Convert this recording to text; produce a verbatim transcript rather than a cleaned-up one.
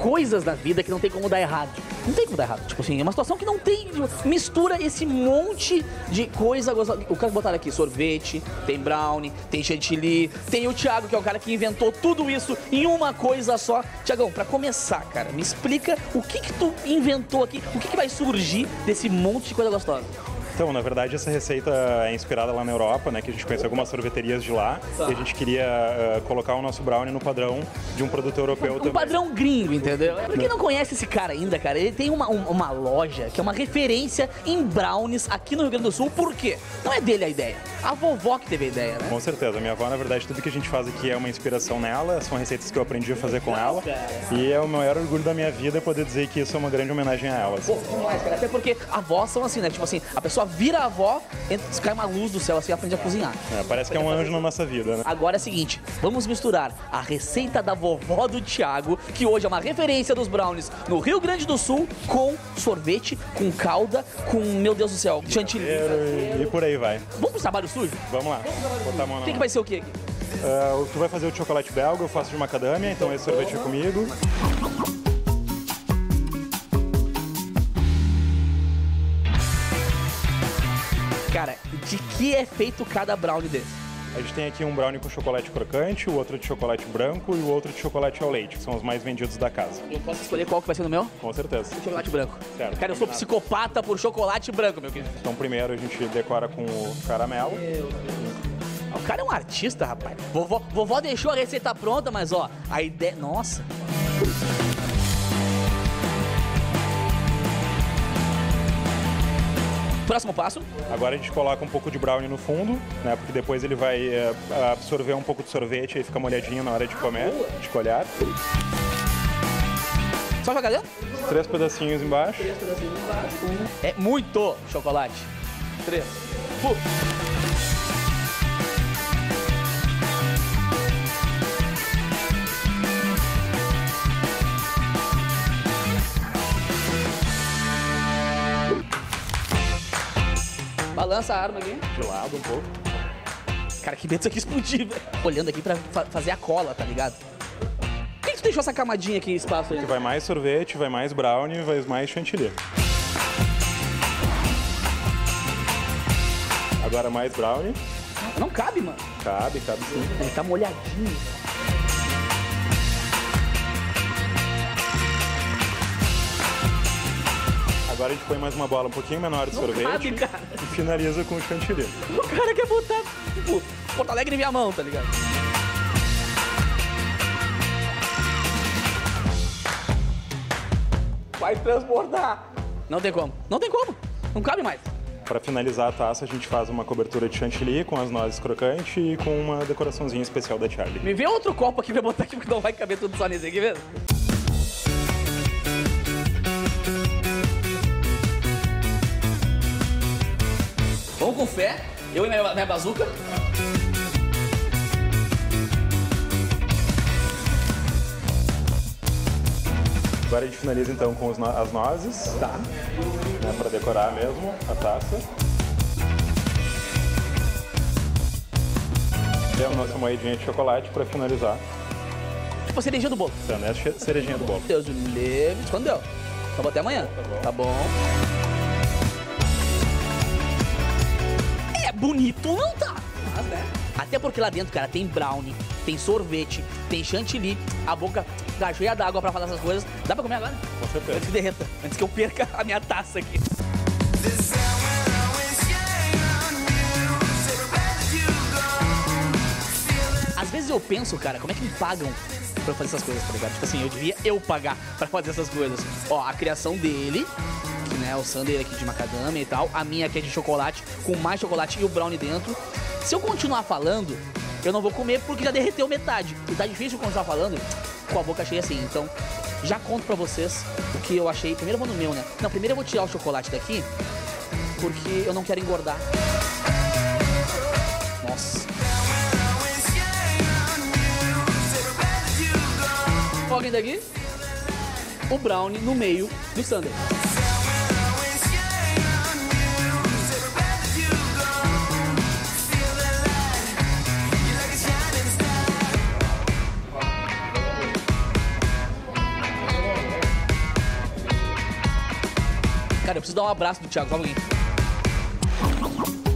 coisas na vida que não tem como dar errado. Não tem como dar errado. Tipo assim, é uma situação que não tem... Mistura esse monte de coisa gostosa. O cara botaram aqui sorvete, tem brownie, tem chantilly, tem o Thiago, que é o cara que inventou tudo isso em uma coisa só. Thiagão, pra começar, cara, me explica o que que tu inventou aqui, o que que vai surgir desse monte de coisa gostosa. Então, na verdade, essa receita é inspirada lá na Europa, né? Que a gente conhece algumas sorveterias de lá. Tá. E a gente queria uh, colocar o nosso brownie no padrão de um produto europeu um também. Um padrão gringo, entendeu? Pra quem não conhece esse cara ainda, cara, ele tem uma, um, uma loja que é uma referência em brownies aqui no Rio Grande do Sul. Por quê? Não é dele a ideia. A vovó que teve a ideia, né? Com certeza. A minha avó, na verdade, tudo que a gente faz aqui é uma inspiração nela. São receitas que eu aprendi a fazer com ela. E é o maior orgulho da minha vida poder dizer que isso é uma grande homenagem a elas. Pô, demais, cara. Até porque avós são assim, né? Tipo assim, a pessoa vira a avó, entra, cai uma luz do céu assim e aprende a cozinhar. É, parece que é um anjo na nossa vida, né? Agora é o seguinte, vamos misturar a receita da vovó do Thiago, que hoje é uma referência dos brownies no Rio Grande do Sul, com sorvete, com calda, com, meu Deus do céu, chantilly. E, e por aí vai. Vamos pro trabalho sujo? Vamos lá. Botar a mão na O que, que vai ser o quê aqui? Uh, tu vai fazer o de chocolate belga, eu faço de macadâmia, então esse sorvete é comigo. Cara, de que é feito cada brownie desse? A gente tem aqui um brownie com chocolate crocante, o outro de chocolate branco e o outro de chocolate ao leite, que são os mais vendidos da casa. Eu posso escolher qual que vai ser no meu? Com certeza. O chocolate branco. Certo. Cara, eu sou psicopata por chocolate branco, meu querido. Então primeiro a gente decora com o caramelo. Meu Deus. O cara é um artista, rapaz. Vovó, vovó deixou a receita pronta, mas ó, a ideia... Nossa. Próximo passo. Agora a gente coloca um pouco de brownie no fundo, né? Porque depois ele vai é, absorver um pouco de sorvete e fica molhadinho na hora de comer, de colher. Só jogar dentro? Três pedacinhos embaixo. Três pedacinhos embaixo. É muito chocolate. Três. Pum. Balança a arma aqui. De lado um pouco. Cara, que medo isso aqui explodir, velho. Olhando aqui pra fa fazer a cola, tá ligado? Por que, que tu deixou essa camadinha aqui, espaço aí? Que vai mais sorvete, vai mais brownie, vai mais chantilly. Agora mais brownie. Não cabe, mano. Cabe, cabe sim. Ele tá molhadinho. Agora a gente põe mais uma bola um pouquinho menor de Não sorvete cabe, cara. E finaliza com o chantilly. O cara quer botar, tipo, Porto Alegre em minha mão, tá ligado? Vai transbordar. Não tem como. Não tem como. Não cabe mais. Para finalizar a taça, a gente faz uma cobertura de chantilly com as nozes crocantes e com uma decoraçãozinha especial da Charlie. Me vê outro copo aqui pra botar aqui, porque não vai caber tudo só nesse aqui mesmo. Vamos com fé, eu e minha, minha bazuca. Agora a gente finaliza então com os no as nozes. Tá. Né, para decorar mesmo a taça. E a nossa moedinha de chocolate para finalizar. Tipo a cerejinha do bolo. Então, né, a cerejinha do bolo. Deus me livre. Quando deu? Só vou até amanhã. Tá bom. Tá bom. Bonito não tá. Mas, né? Até porque lá dentro, cara, tem brownie, tem sorvete, tem chantilly. A boca tá cheia d'água pra falar essas coisas. Dá pra comer agora? Com certeza. Antes que derreta. Antes que eu perca a minha taça aqui. Às vezes eu penso, cara, como é que me pagam pra fazer essas coisas, tá ligado? Tipo assim, eu devia eu pagar pra fazer essas coisas. Ó, a criação dele... Né, o sundae aqui de macadâmia e tal. A minha aqui é de chocolate, com mais chocolate e o brownie dentro. Se eu continuar falando, eu não vou comer porque já derreteu metade. E tá difícil continuar falando com a boca cheia assim. Então, já conto pra vocês o que eu achei. Primeiro eu vou no meu, né? Não, primeiro eu vou tirar o chocolate daqui, porque eu não quero engordar. Nossa. Alguém daqui? O brownie no meio do sundae. Cara, eu preciso dar um abraço do Thiago, só um pouquinho.